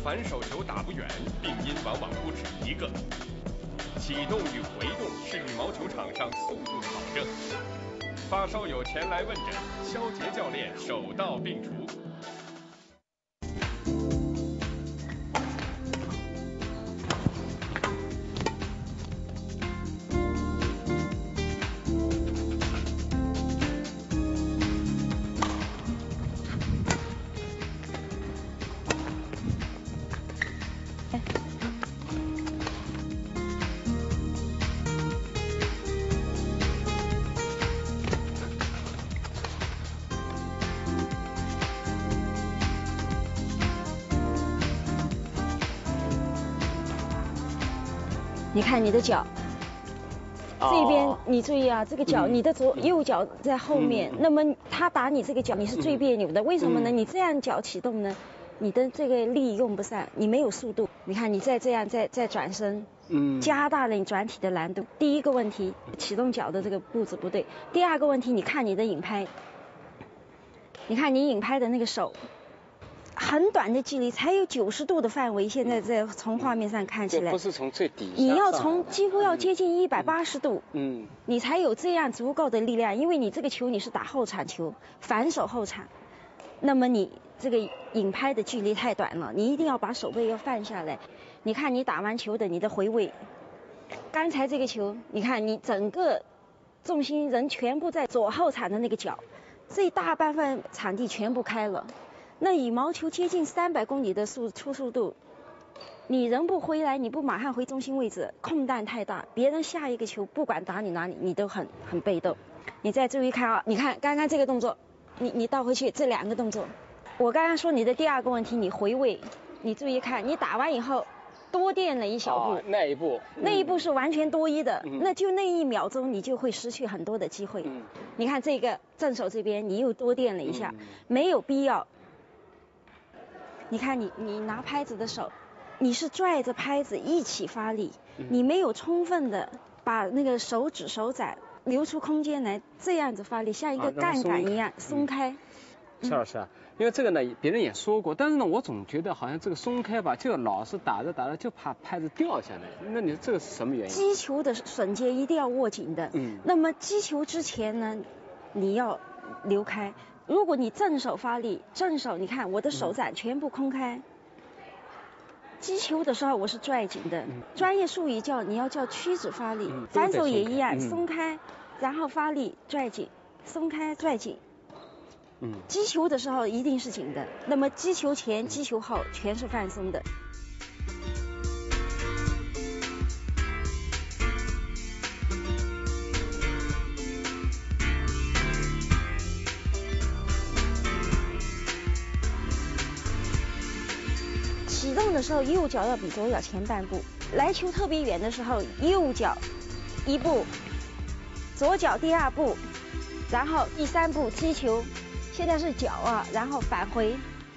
反手球打不远，病因往往不止一个。启动与回动是羽毛球场上速度的保证。发烧友前来问诊，肖杰教练手到病除。 你看你的脚，这边你注意啊，这个脚，你的右脚在后面，那么他打你这个脚，你是最别扭的。为什么呢？你这样脚启动呢，你的这个力用不上，你没有速度。你看你再这样再转身，加大了你转体的难度。第一个问题，启动脚的这个步子不对。第二个问题，你看你的引拍，你看你引拍的那个手。很短的距离，才有90度的范围。现在从画面上看起来， 不是从最底下， 你要从几乎要接近180度，你才有这样足够的力量。因为你这个球你是打后场球，反手后场，那么你这个引拍的距离太短了，你一定要把手背要放下来。你看你打完球的你的回位，刚才这个球，你看你整个重心人全部在左后场的那个角，这大半份场地全部开了。那羽毛球接近300公里的初速度，你人不回来，你不马上回中心位置，空档太大，别人下一个球不管打你哪里，你都很被动。你再注意看啊，你看刚刚这个动作，你倒回去这2个动作。我刚刚说你的第2个问题，你回位，你注意看，你打完以后多垫了一小步，那一步是完全多余的，那就那1秒钟你就会失去很多的机会。你看这个正手这边你又多垫了一下，没有必要。你看你拿拍子的手，你是拽着拍子一起发力，你没有充分的把那个手指手掌留出空间来，这样子发力，像一个杠杆一样松开。 肖老师啊，因为这个呢别人也说过，但是呢我总觉得好像这个松开吧，就老是打着就怕拍子掉下来。那你这个是什么原因？ 击球的瞬间一定要握紧的，那么击球之前呢，你要留开。如果你正手发力，正手你看我的手掌全部空开，击球的时候我是拽紧的，专业术语你要叫屈指发力，反手也一样，松开，然后发力拽紧，松开拽紧。击球的时候一定是紧的，那么击球前、击球后全是放松的。启动的时候，右脚要比左脚前半步。来球特别远的时候，右脚1步，左脚第2步，然后第3步击球。现在是脚啊，然后返回。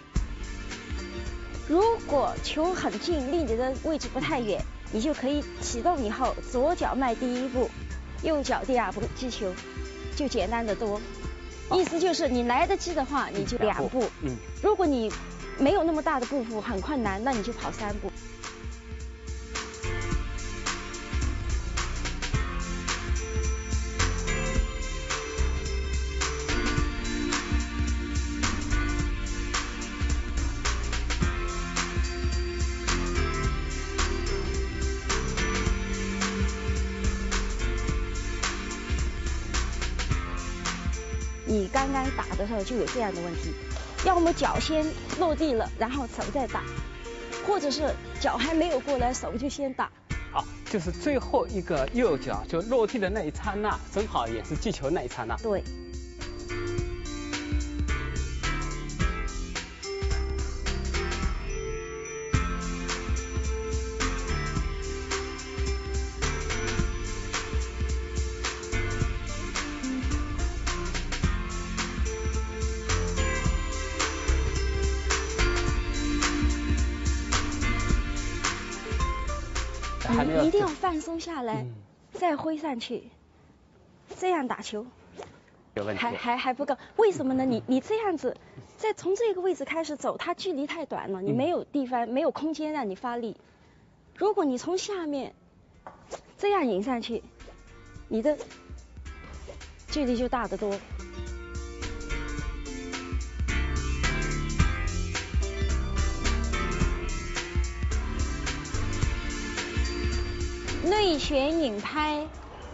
如果球很近，离你的位置不太远，你就可以启动以后，左脚迈第1步，右脚第2步击球，就简单的多。意思就是你来得及的话，你就2步。如果你没有那么大的步幅很困难，那你就跑3步。你刚刚打的时候就有这样的问题，要么脚先落地了，然后手再打，或者是脚还没有过来，手就先打。 就是最后一个右脚就落地的那一刹那，正好也是击球那一刹那。 对。你一定要放松下来，再挥上去，这样打球。 有问题。 还不够，为什么呢？你这样子再从这个位置开始走，它距离太短了，你没有地方、没有空间让你发力。如果你从下面这样引上去，你的距离就大得多。内旋引拍，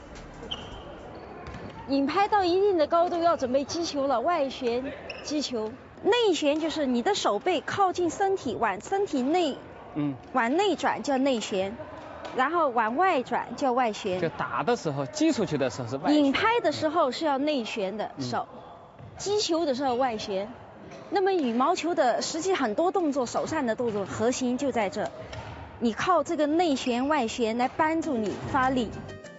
引拍到一定的高度要准备击球了，外旋击球。内旋就是你的手背靠近身体，往身体内，往内转叫内旋，然后往外转叫外旋。 就打的时候，击出去的时候是外旋。 引拍的时候是要内旋的手，击球的时候外旋。那么羽毛球的实际很多动作，手上的动作核心就在这。你靠这个内旋外旋来帮助你发力。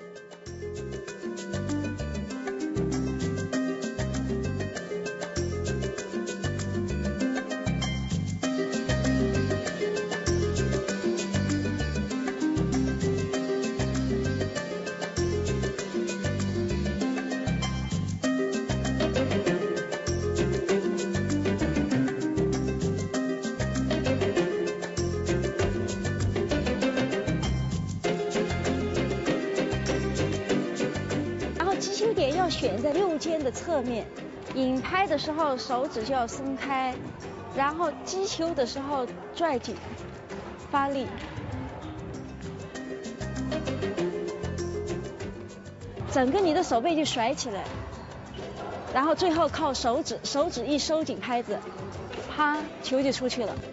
要选在右肩的侧面，引拍的时候手指就要松开，然后击球的时候拽紧，发力。整个你的手背就甩起来，然后最后靠手指一收紧拍子，啪，球就出去了。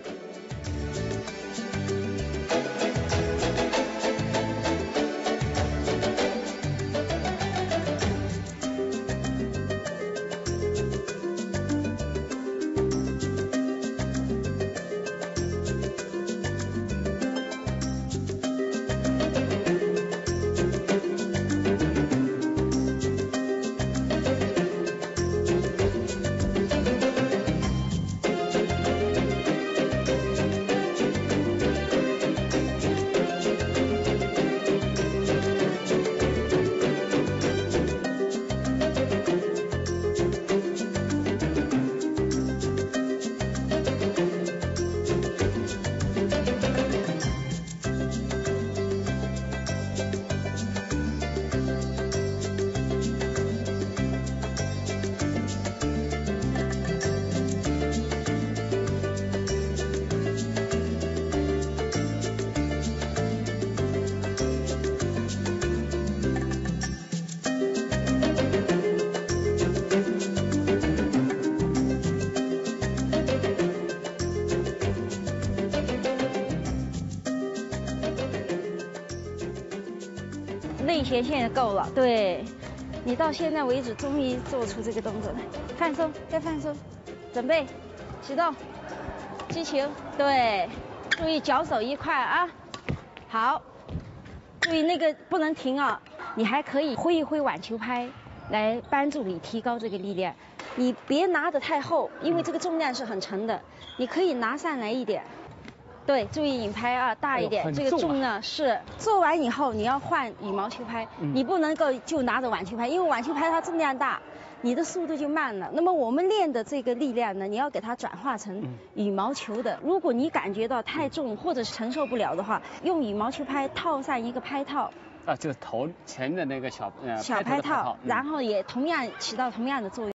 内旋现在够了，对，你到现在为止终于做出这个动作了，放松，再放松，准备，启动，击球，对，注意脚手一块啊，好，注意那个不能停啊，你还可以挥一挥网球拍来帮助你提高这个力量，你别拿得太厚，因为这个重量是很沉的，你可以拿上来一点。对，注意引拍啊，大一点，这个重量是做完以后你要换羽毛球拍，你不能够就拿着网球拍，因为网球拍它重量大，你的速度就慢了。那么我们练的这个力量呢，你要给它转化成羽毛球的。如果你感觉到太重或者是承受不了的话，用羽毛球拍套上一个拍套。 啊，就是头前的那个小拍套，然后也同样起到同样的作用。